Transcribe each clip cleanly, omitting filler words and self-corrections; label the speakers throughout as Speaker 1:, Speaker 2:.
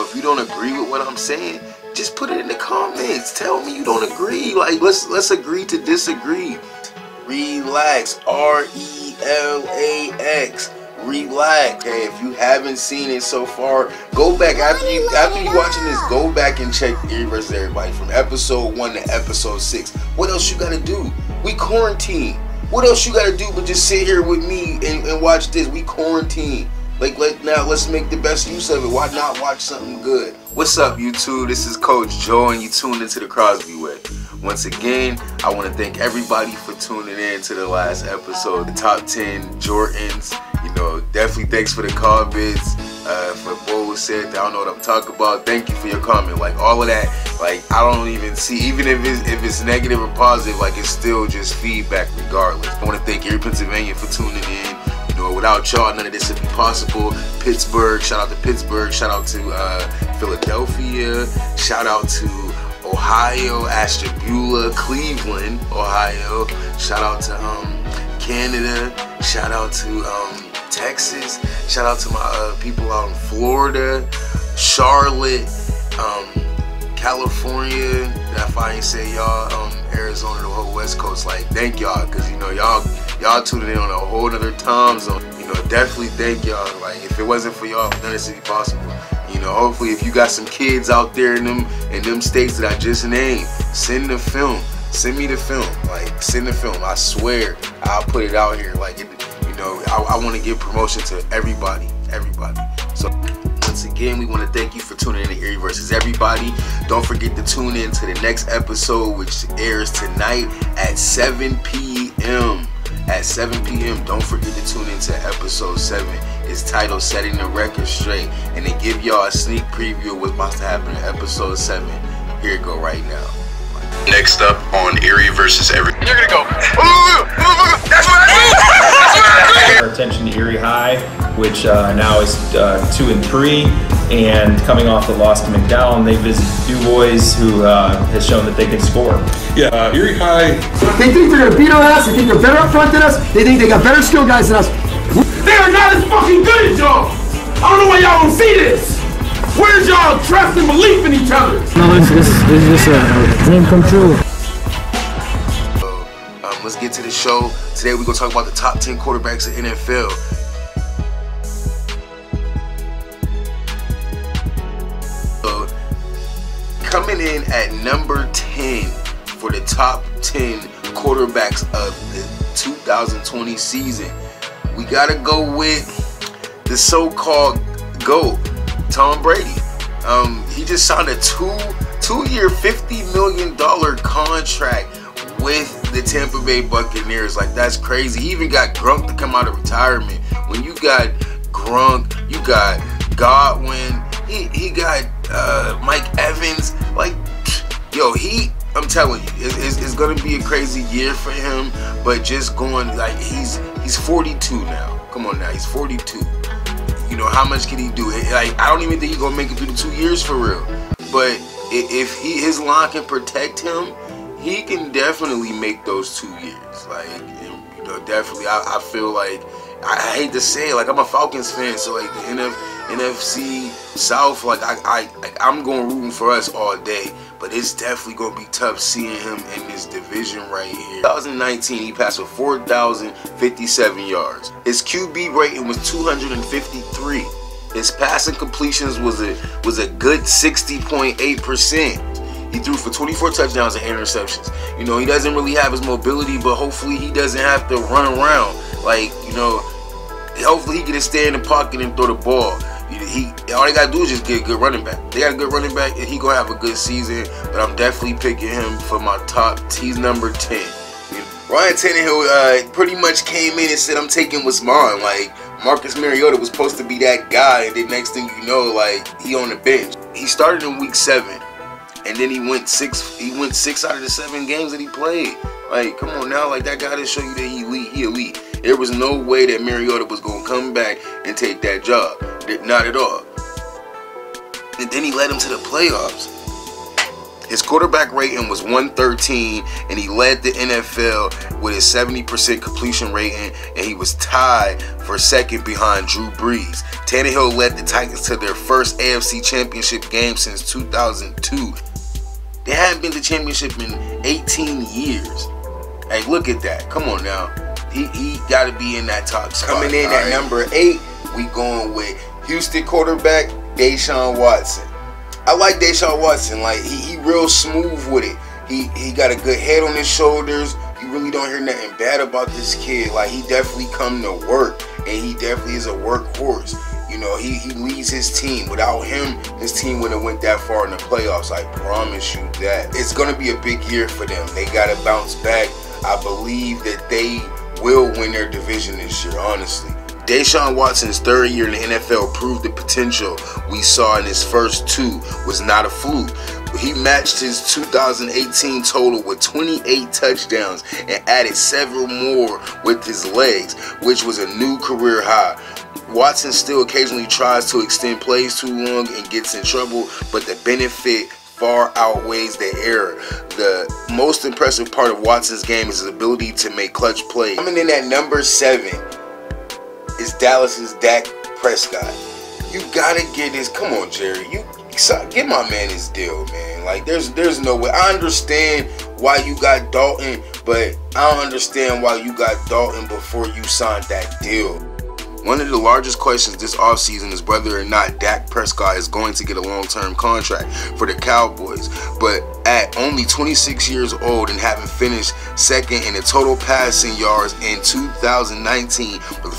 Speaker 1: know, if you don't agree with what I'm saying, just put it in the comments. Tell me you don't agree. Like, let's agree to disagree. Relax. R-E-L-A-X. Relax. Okay, if you haven't seen it so far, go back after you watching this. Go back and check Erie vs. Everybody from episode 1 to episode 6. What else you gotta do? We quarantine. What else you gotta do but just sit here with me and watch this? We quarantine. Like, let's make the best use of it. Why not watch something good? What's up, YouTube? This is Coach Joe, and you tuned into the Crosby Way. Once again, I want to thank everybody for tuning in to the last episode, the top 10 Jordans. You know, definitely thanks for the comments. For Bo said, I don't know what I'm talking about. Thank you for your comment. Like, all of that, like, I don't even see, even if it's negative or positive, like, it's still just feedback regardless. I want to thank Erie, Pennsylvania for tuning in. You know, without y'all, none of this would be possible. Pittsburgh, shout out to Pittsburgh. Shout out to Philadelphia. Shout out to Ohio, Ashtabula, Cleveland, Ohio. Shout out to Canada. Shout out to Texas. Shout out to my people out in Florida, Charlotte, California. If I ain't say y'all, Arizona, the whole West Coast. Like, thank y'all, cause you know y'all tuning in on a whole nother time zone. You know, definitely thank y'all. Like, if it wasn't for y'all, none of this would be possible. You know, hopefully, if you got some kids out there in them states that I just named, send the film. Send me the film. Like, send the film. I swear, I'll put it out here. Like, you know, I want to give promotion to everybody. So, once again, we want to thank you for tuning in to Erie vs. Everybody. Don't forget to tune in to the next episode, which airs tonight at 7 p.m. At 7 p.m. Don't forget to tune into episode 7. It's titled Setting the Record Straight. And to give y'all a sneak preview of what's about to happen in episode 7. Here it go right now.
Speaker 2: Next up on Erie vs. Everybody.
Speaker 3: You're gonna go, ooh, that's what I do! That's what I do!
Speaker 4: Our attention to Erie High, which now is 2-3, and coming off the loss to McDowell, they visit Du Bois, who has shown that they can score.
Speaker 2: Yeah, Erie High.
Speaker 5: They think they're gonna beat our ass. They think they're better up front than us. They think they got better skill guys than us. They are not as fucking good as y'all. I don't know why y'all don't see this. Where's y'all trust and belief in each other?
Speaker 6: No, this is just a dream come true.
Speaker 1: Let's get to the show. Today we're gonna talk about the top 10 quarterbacks in NFL. Coming in at number 10 for the top 10 quarterbacks of the 2020 season, we gotta go with the so-called GOAT, Tom Brady. He just signed a two-year, $50 million contract with the Tampa Bay Buccaneers. Like, that's crazy. He even got Gronk to come out of retirement. When you got Gronk, you got Godwin, he got Mike Evans. Like, yo, I'm telling you, it's gonna be a crazy year for him. But just going, like, he's 42 now. Come on now, he's 42. You know, how much can he do? Like, I don't even think he's gonna make it through the 2 years for real. But if his line can protect him, he can definitely make those 2 years. Like, you know, definitely. I feel like, I hate to say it, like, I'm a Falcons fan, so like the NFC South, like I'm going rooting for us all day. But it's definitely gonna be tough seeing him in this division right here. 2019, he passed for 4,057 yards. His QB rating was 253. His passing completions was a good 60.8%. He threw for 24 touchdowns and 8 interceptions. You know, he doesn't really have his mobility, but hopefully he doesn't have to run around. Like, you know, hopefully he can just stay in the pocket and throw the ball. All they gotta do is just get a good running back. They got a good running back, and he gonna have a good season. But I'm definitely picking him for my top. He's number 10. Ryan Tannehill pretty much came in and said, "I'm taking what's mine." Like, Marcus Mariota was supposed to be that guy, and then next thing you know, like, he on the bench. He started in week 7, and then he went 6 out of the 7 games that he played. Like, come on now, like, that guy to show you that he elite. There was no way that Mariota was gonna come back and take that job. Not at all. And then he led him to the playoffs. His quarterback rating was 113, and he led the NFL with his 70% completion rating, and he was tied for second behind Drew Brees. Tannehill led the Titans to their first AFC Championship game since 2002. They hadn't been to the championship in 18 years. Hey, look at that. Come on now. He got to be in that top spot. Coming in at number 8, we going with Houston quarterback Deshaun Watson. I like Deshaun Watson. Like, he real smooth with it. He got a good head on his shoulders. You really don't hear nothing bad about this kid. Like, he definitely come to work, and he definitely is a workhorse. You know, he leads his team. Without him, his team wouldn't have went that far in the playoffs. I promise you that. It's going to be a big year for them. They got to bounce back. I believe that they will win their division this year, honestly. Deshaun Watson's third year in the NFL proved the potential we saw in his first 2 was not a fluke. He matched his 2018 total with 28 touchdowns and added several more with his legs, which was a new career high. Watson still occasionally tries to extend plays too long and gets in trouble, but the benefit far outweighs the error. The most impressive part of Watson's game is his ability to make clutch plays. Coming in at number 7 is Dallas's Dak Prescott. You gotta get this. Come on, Jerry. You get my man his deal, man. Like, there's no way. I understand why you got Dalton, but I don't understand why you got Dalton before you signed that deal. One of the largest questions this offseason is whether or not Dak Prescott is going to get a long-term contract for the Cowboys. But at only 26 years old and having finished second in the total passing yards in 2019 with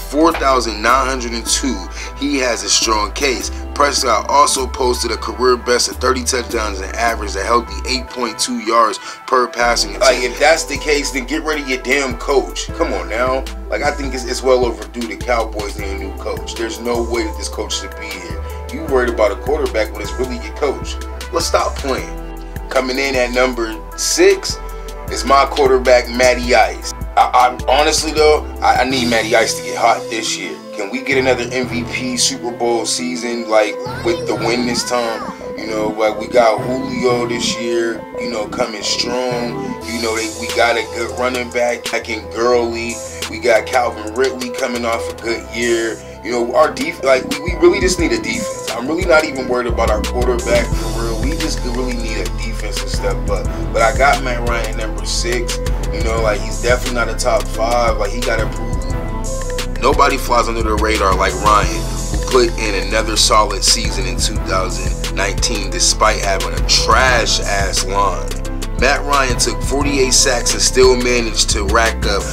Speaker 1: 4,902, he has a strong case. Prescott also posted a career best of 30 touchdowns and averaged a healthy 8.2 yards per passing attempt. Like, if that's the case, then get rid of your damn coach. Come on now. Like, I think it's well overdue the Cowboys need a new coach. There's no way that this coach should be here. You worried about a quarterback when it's really your coach. Let's stop playing. Coming in at number 6 is my quarterback, Matty Ice. I honestly though, I need Matty Ice to get hot this year. Can we get another MVP Super Bowl season, like, with the win this time? You know, like, we got Julio this year, you know, coming strong. You know, we got a good running back in Gurley. We got Calvin Ridley coming off a good year. You know, our defense, like, we really just need a defense. I'm really not even worried about our quarterback for real. We just really need a defense and stuff. But I got Matt Ryan at number 6. You know, like, he's definitely not a top 5. Like, he got to prove it. Nobody flies under the radar like Ryan, who put in another solid season in 2019 despite having a trash-ass line. Matt Ryan took 48 sacks and still managed to rack up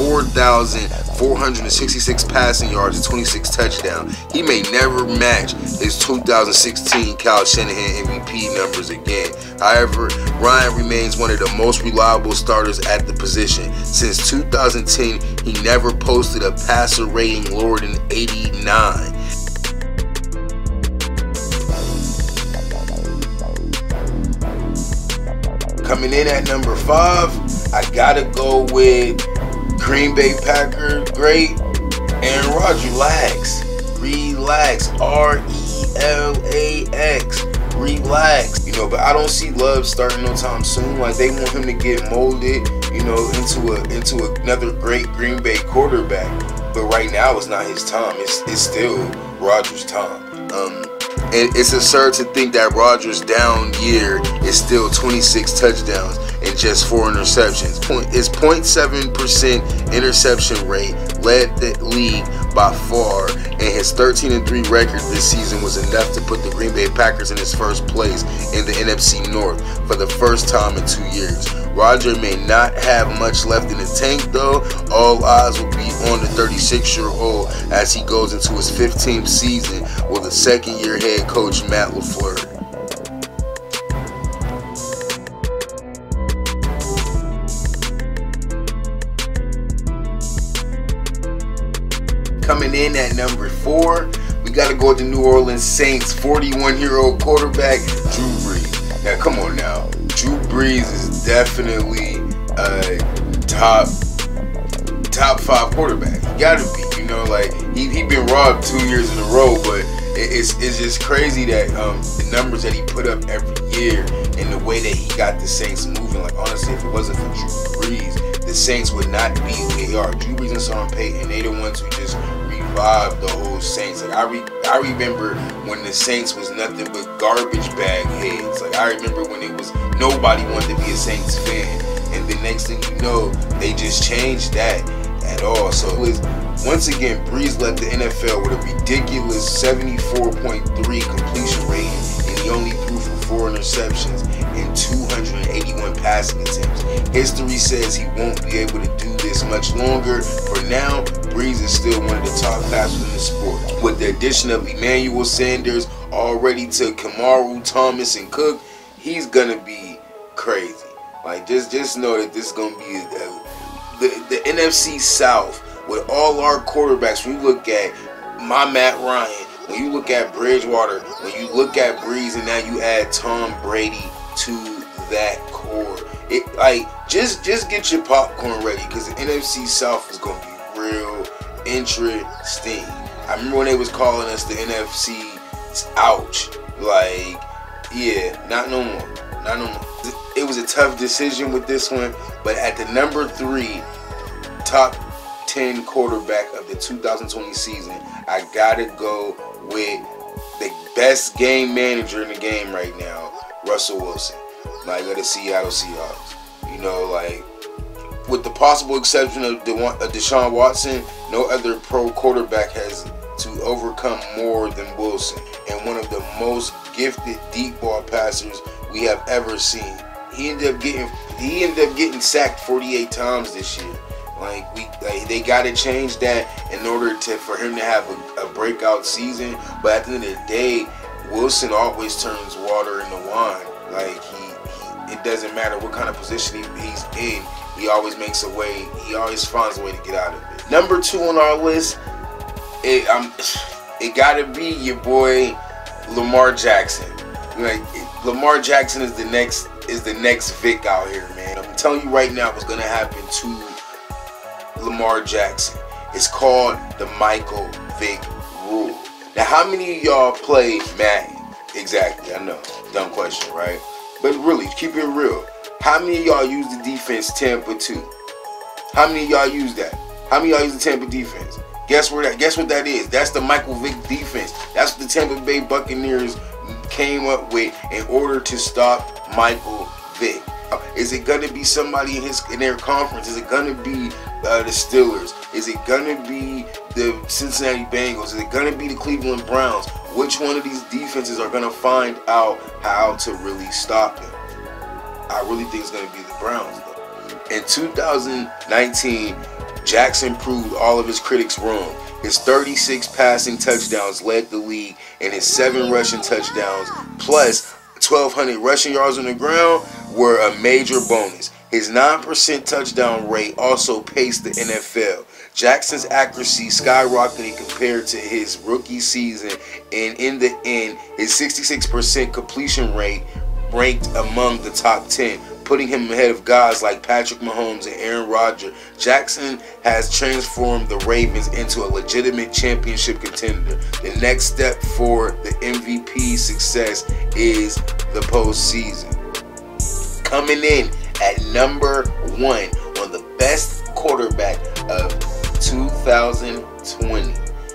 Speaker 1: 4,466 passing yards and 26 touchdowns. He may never match his 2016 Kyle Shanahan MVP numbers again. However, Ryan remains one of the most reliable starters at the position. Since 2010, he never posted a passer rating lower than 89. Coming in at number 5, I gotta go with Green Bay Packers great Aaron Rodgers. Relax. R-E-L-A-X. Relax. You know, but I don't see Love starting no time soon. Like, they want him to get molded, you know, into another great Green Bay quarterback. But right now, it's not his time. It's still Rodgers' time. And it's absurd to think that Rodgers' down year is still 26 touchdowns and just 4 interceptions. His 0.7% interception rate led the league by far, and his 13-3 record this season was enough to put the Green Bay Packers in his first place in the NFC North for the first time in 2 years. Rodgers may not have much left in the tank though. All eyes will be on the 36-year-old as he goes into his 15th season with a second-year head coach Matt LaFleur. Coming in at number 4, we got to go with the New Orleans Saints 41-year-old quarterback, Drew Brees. Now, come on now. Drew Brees is definitely a top 5 quarterback. He got to be. You know, like, he been robbed 2 years in a row, but it's just crazy that the numbers that he put up every year and the way that he got the Saints moving. Like, honestly, if it wasn't for Drew Brees, the Saints would not be who they are. Drew Brees and Sean Payton, they the ones who just revived the whole Saints. Like, I remember when the Saints was nothing but garbage bag heads. Like, I remember when it was nobody wanted to be a Saints fan, and the next thing you know, they just changed that at all. So it was, once again, Brees led the NFL with a ridiculous 74.3 completion rating, and he only threw for 4 interceptions and 281 passing attempts. History says he won't be able to do this much longer. For now, Brees is still one of the top passers in the sport. With the addition of Emmanuel Sanders already to Kamaru, Thomas, and Cook, he's gonna be crazy. Like, just know that this is gonna be the NFC South with all our quarterbacks. When you look at my Matt Ryan, when you look at Bridgewater, when you look at Brees, and now you add Tom Brady to that core, it like just get your popcorn ready, because the NFC South is gonna be real interesting. I remember when they was calling us the NFC ouch. Like, yeah, not no more. Not no more. It was a tough decision with this one, but at the number 3 top 10 quarterback of the 2020 season, I gotta go with the best game manager in the game right now, Russell Wilson. Like, of the Seattle Seahawks. You know, like, with the possible exception of Deshaun Watson, no other pro quarterback has to overcome more than Wilson, and one of the most gifted deep ball passers we have ever seen. He ended up getting sacked 48 times this year. Like, they got to change that in order for him to have a breakout season. But at the end of the day, Wilson always turns water into wine. Like, it doesn't matter what kind of position he's in, he always makes a way. He always finds a way to get out of it. Number 2 on our list, it got to be your boy Lamar Jackson. Like, Lamar Jackson is the next Vic out here, man. I'm telling you right now what's gonna happen to Lamar Jackson. It's called the Michael Vick rule. Now, how many of y'all play Madden? Exactly, I know, dumb question, right? But really, keep it real. How many of y'all use the defense Tampa 2? How many of y'all use that? How many of y'all use the Tampa defense? Guess what that is? That's the Michael Vick defense. That's what the Tampa Bay Buccaneers came up with in order to stop Michael Vick. Is it gonna be somebody in their conference? Is it gonna be the Steelers? Is it gonna be the Cincinnati Bengals? Is it gonna be the Cleveland Browns? Which one of these defenses are gonna find out how to really stop him? I really think it's gonna be the Browns, though. In 2019, Jackson proved all of his critics wrong. His 36 passing touchdowns led the league, and his 7 rushing touchdowns plus 1,200 rushing yards on the ground were a major bonus. His 9% touchdown rate also paced the NFL. Jackson's accuracy skyrocketed compared to his rookie season, and in the end, his 66% completion rate ranked among the top 10, putting him ahead of guys like Patrick Mahomes and Aaron Rodgers. Jackson has transformed the Ravens into a legitimate championship contender. The next step for the MVP success is the postseason. Coming in at number 1 on the best quarterback of 2020,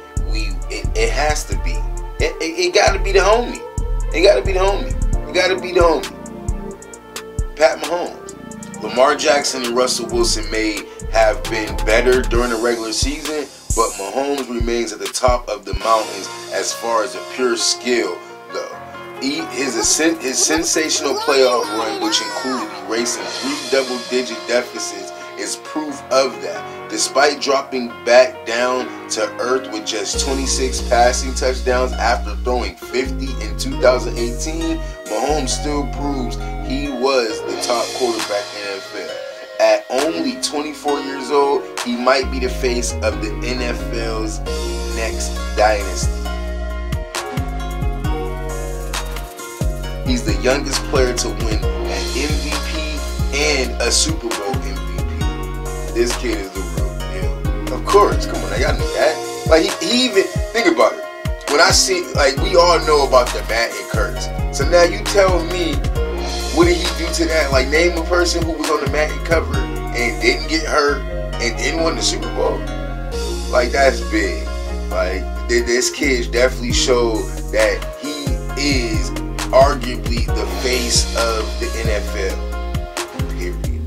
Speaker 1: it has to be. It got to be the homie. It got to be the homie. It got to be the homie. Pat Mahomes. Lamar Jackson and Russell Wilson may have been better during the regular season, but Mahomes remains at the top of the mountains as far as a pure skill, though. His sensational playoff run, which included erasing 3 double-digit deficits, is proof of that. Despite dropping back down to earth with just 26 passing touchdowns after throwing 50 in 2018, Mahomes still proves he was the top quarterback in the NFL. At only 24 years old, he might be the face of the NFL's next dynasty. He's the youngest player to win an MVP and a Super Bowl MVP. This kid is the real deal. Of course, come on, y'all know that. Like, he even, think about it. When I see, like, we all know about the Matt and Kurtz. So now you tell me, what did he do to that? Like, name a person who was on the Madden cover and didn't get hurt and didn't win the Super Bowl. Like, that's big. Like, this kid definitely showed that he is arguably the face of the NFL. Period.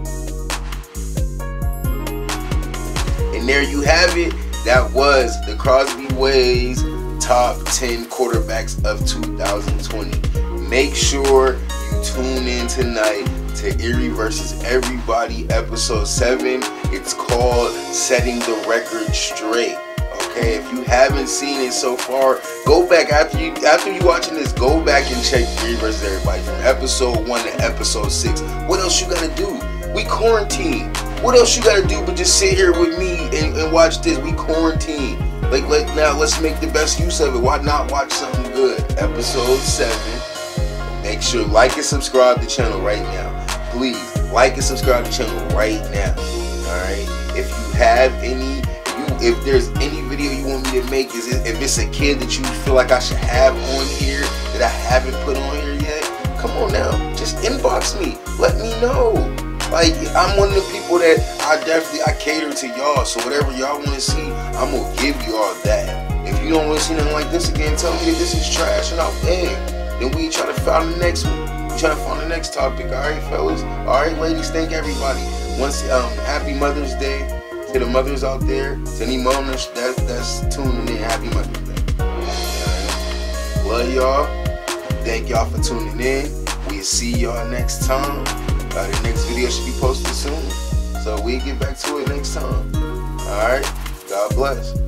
Speaker 1: And there you have it. That was the Crosby Waves top 10 quarterbacks of 2020. Make sure you tune in tonight to Erie versus Everybody episode 7. It's called Setting the Record Straight. Okay, if you haven't seen it so far, go back after you watching this. Go back and check Erie versus Everybody from episode 1 to episode 6. What else you gotta do? We quarantine. What else you gotta do but just sit here with me and watch this? We quarantine. Like, let's make the best use of it. Why not watch something good? Episode 7. Make sure like and subscribe to the channel right now. Please like and subscribe to the channel right now. Alright? If you have any, if there's any video you want me to make, if it's a kid that you feel like I should have on here that I haven't put on here yet, come on now. Just inbox me. Let me know. Like, I'm one of the people that I cater to y'all. So whatever y'all want to see, I'm going to give you all that. If you don't want to see nothing like this again, tell me that this is trash and I'll bang. Then we try to find the next one. We try to find the next topic. Alright, fellas. Alright, ladies. Thank everybody. Once happy Mother's Day to the mothers out there. To any mom that's tuning in. Happy Mother's Day. Alright. Love y'all. Thank y'all for tuning in. We'll see y'all next time. The next video should be posted soon. So we'll get back to it next time. Alright. God bless.